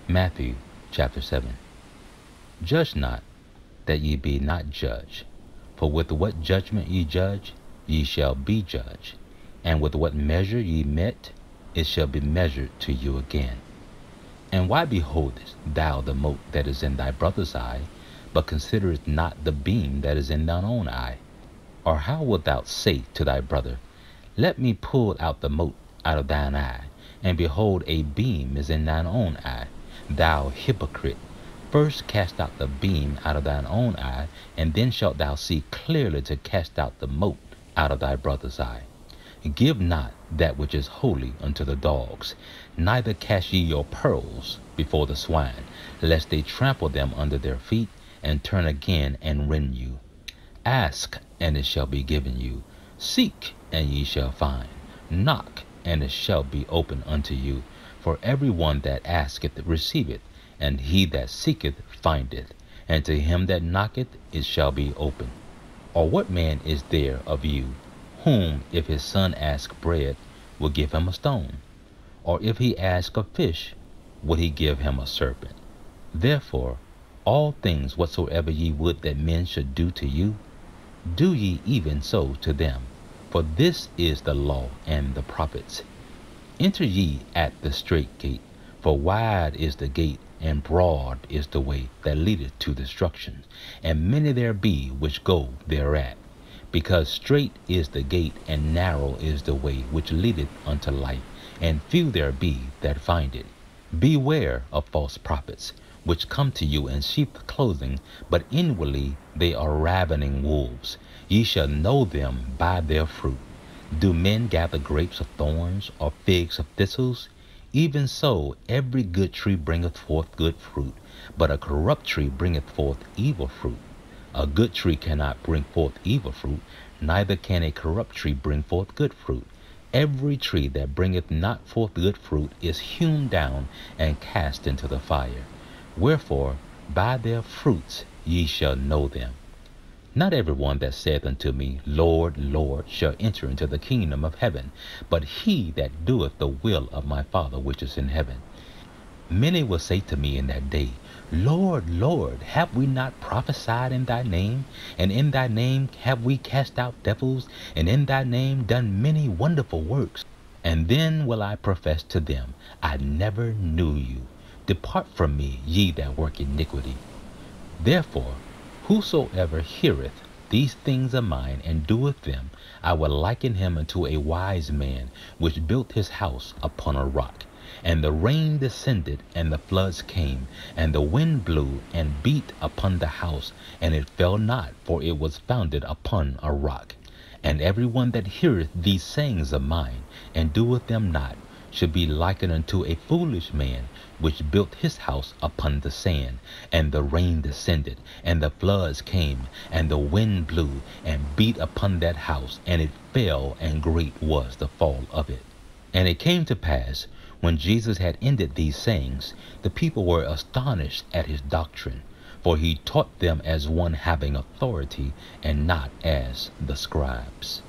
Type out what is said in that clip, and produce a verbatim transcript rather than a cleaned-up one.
Matthew chapter seven. Judge not, that ye be not judged. For with what judgment ye judge, ye shall be judged. And with what measure ye met, it shall be measured to you again. And why beholdest thou the mote that is in thy brother's eye, but considerest not the beam that is in thine own eye? Or how wilt thou say to thy brother, Let me pull out the mote out of thine eye, and behold, a beam is in thine own eye? Thou hypocrite, first cast out the beam out of thine own eye, and then shalt thou see clearly to cast out the mote out of thy brother's eye. Give not that which is holy unto the dogs, neither cast ye your pearls before the swine, lest they trample them under their feet, and turn again and rend you. Ask, and it shall be given you. Seek, and ye shall find. Knock, and it shall be opened unto you. For every one that asketh receiveth, and he that seeketh findeth, and to him that knocketh it shall be opened. Or what man is there of you, whom, if his son ask bread, will give him a stone? Or if he ask a fish, will he give him a serpent? Therefore, all things whatsoever ye would that men should do to you, do ye even so to them. For this is the law and the prophets. Enter ye at the strait gate, for wide is the gate, and broad is the way that leadeth to destruction, and many there be which go thereat. Because strait is the gate, and narrow is the way which leadeth unto life, and few there be that find it. Beware of false prophets, which come to you in sheep's clothing, but inwardly they are ravening wolves. Ye shall know them by their fruit. Do men gather grapes of thorns, or figs of thistles? Even so every good tree bringeth forth good fruit, but a corrupt tree bringeth forth evil fruit. A good tree cannot bring forth evil fruit, neither can a corrupt tree bring forth good fruit. Every tree that bringeth not forth good fruit is hewn down and cast into the fire. Wherefore, by their fruits ye shall know them. Not every one that saith unto me, Lord, Lord, shall enter into the kingdom of heaven, but he that doeth the will of my Father which is in heaven. Many will say to me in that day, Lord, Lord, have we not prophesied in thy name? And in thy name have we cast out devils? And in thy name done many wonderful works? And then will I profess to them, I never knew you. Depart from me, ye that work iniquity. Therefore, whosoever heareth these things of mine and doeth them, I will liken him unto a wise man, which built his house upon a rock. And the rain descended, and the floods came, and the wind blew and beat upon the house, and it fell not, for it was founded upon a rock. And every one that heareth these sayings of mine, and doeth them not, should be likened unto a foolish man, which built his house upon the sand. And the rain descended, and the floods came, and the wind blew and beat upon that house, and it fell, and great was the fall of it. And it came to pass, when Jesus had ended these sayings, the people were astonished at his doctrine, for he taught them as one having authority, and not as the scribes.